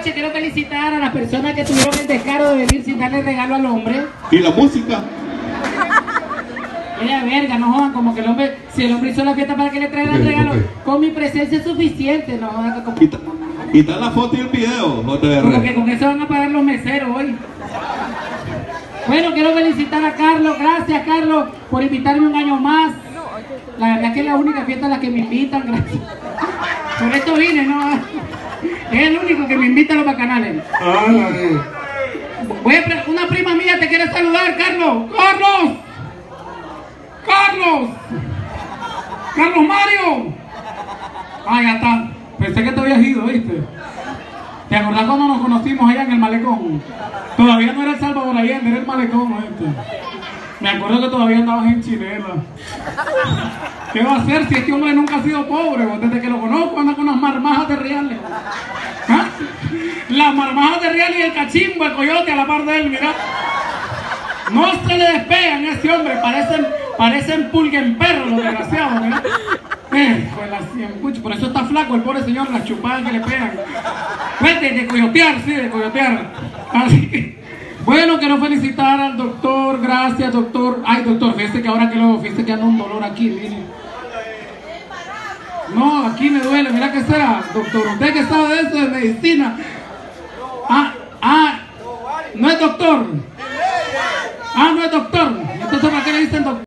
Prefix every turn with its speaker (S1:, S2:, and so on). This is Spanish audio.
S1: noche quiero felicitar a las personas que tuvieron el descaro de venir sin darle regalo al hombre.
S2: ¿Y la música?
S1: Mira, verga, no jodan, como que el hombre, si el hombre hizo la fiesta para que le traigan el regalo, con mi presencia es suficiente, no jodan. Como...
S2: Y está la foto y el video, JR.
S1: Como que con eso van a pagar los meseros hoy. Bueno, quiero felicitar a Carlos, gracias Carlos por invitarme un año más. La verdad que es la única fiesta a la que me invitan, gracias. Por esto vine, ¿no? Es el único que me invita a los bacanales. Una prima mía te quiere saludar, Carlos. ¡Carlos! ¡Carlos! ¡Carlos Mario! Ah, ya está. Pensé que te habías ido, ¿viste? ¿Te acordás cuando nos conocimos allá en el malecón? Todavía no era el Salvador Allende, era el malecón, ¿viste? Me acuerdo que todavía andabas en Chinela. ¿Qué va a hacer si este hombre nunca ha sido pobre? Desde que lo conozco anda con unas marmajas de reales. ¿Ah? Las marmajas de reales y el cachimbo, el coyote a la par de él, mira. No se le despegan a ese hombre, parecen pulguen perros los desgraciados, mira. Por eso está flaco el pobre señor, las chupadas que le pegan. Vete, de coyotear, sí, de coyotear. Así que, bueno, quiero felicitar al doctor, gracias doctor. Ay doctor, fíjese que ahora que lo fíjese que anda un dolor aquí, mire. No, aquí me duele, mira que sea, doctor, usted que sabe de eso de medicina,